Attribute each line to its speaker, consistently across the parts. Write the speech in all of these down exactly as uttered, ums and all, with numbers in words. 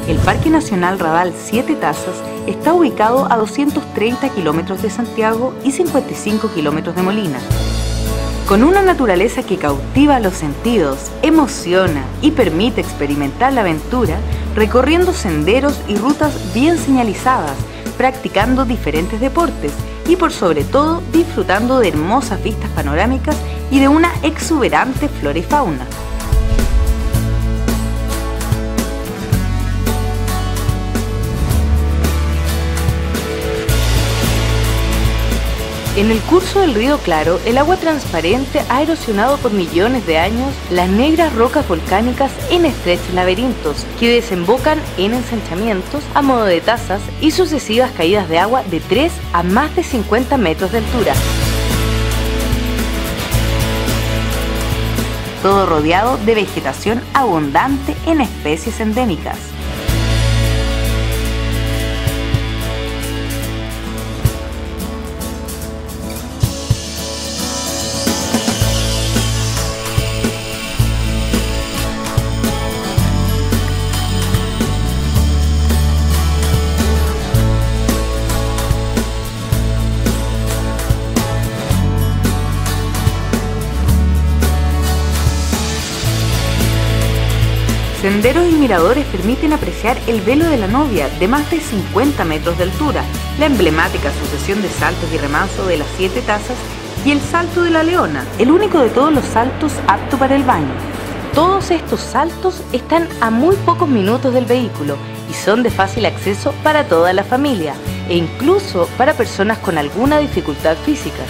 Speaker 1: El Parque Nacional Radal Siete Tazas está ubicado a doscientos treinta kilómetros de Santiago y cincuenta y cinco kilómetros de Molina. Con una naturaleza que cautiva los sentidos, emociona y permite experimentar la aventura, recorriendo senderos y rutas bien señalizadas, practicando diferentes deportes y por sobre todo disfrutando de hermosas vistas panorámicas y de una exuberante flora y fauna. En el curso del río Claro, el agua transparente ha erosionado por millones de años las negras rocas volcánicas en estrechos laberintos que desembocan en ensanchamientos a modo de tazas y sucesivas caídas de agua de tres a más de cincuenta metros de altura. Todo rodeado de vegetación abundante en especies endémicas. Senderos y miradores permiten apreciar el Velo de la Novia de más de cincuenta metros de altura, la emblemática sucesión de saltos y remanso de las Siete Tazas y el Salto de la Leona, el único de todos los saltos apto para el baño. Todos estos saltos están a muy pocos minutos del vehículo y son de fácil acceso para toda la familia e incluso para personas con alguna dificultad física.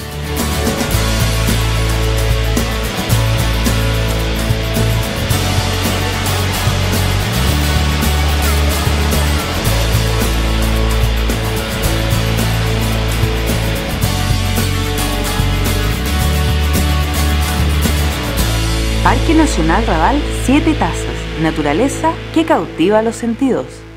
Speaker 1: Parque Nacional Radal Siete Tazas, naturaleza que cautiva los sentidos.